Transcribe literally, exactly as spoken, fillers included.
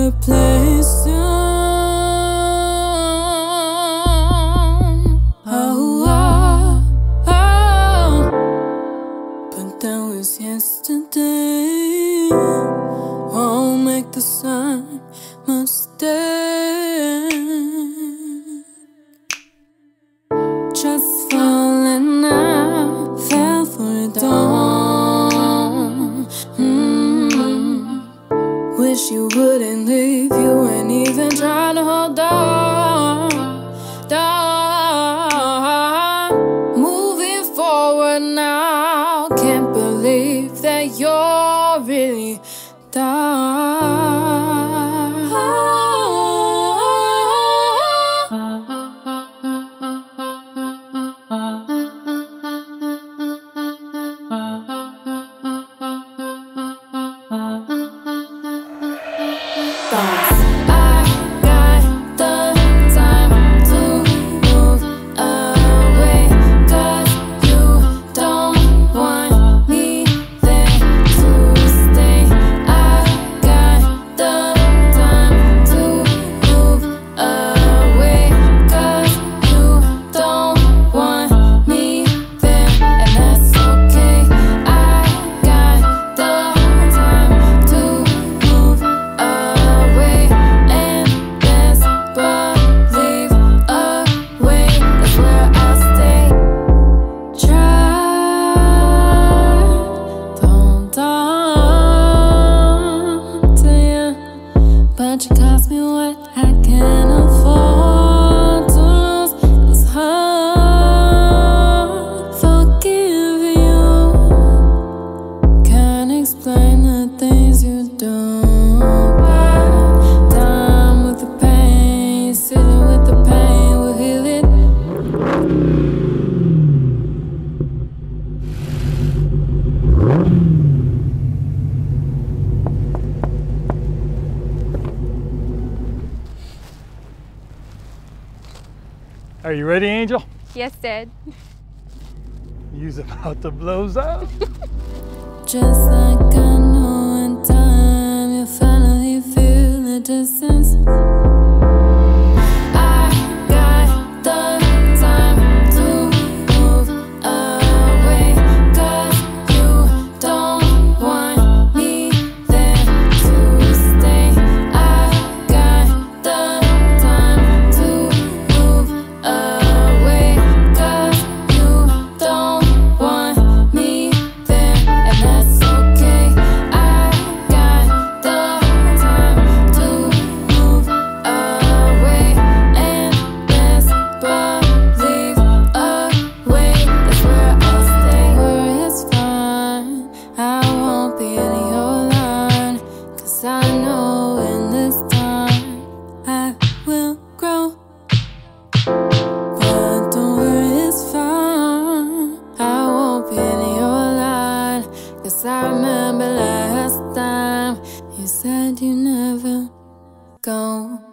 replace you. Oh, oh, oh. But that was yesterday. Won't make the same mistake. Just falling out, fell for it all. Mm-hmm. Wish you wouldn't leave, you ain't even trying to hold on. Down. Moving forward now, can't believe that you're really down. Are you ready, Angel? Yes, Dad. You's about to blow up. Just like I know in time, you finally feel the distance. I got the time to move away, 'cause you don't want me there to stay. I got the time to move away, 'cause you don't want me there, and that's okay. I got the time to move away, and let's believe away. That's where I'll stay. Where it's fine, I won't be in your line, 'cause I know in this time I will grow. But don't worry, it's fine, I won't be in your line, 'cause I remember last time you said you never go.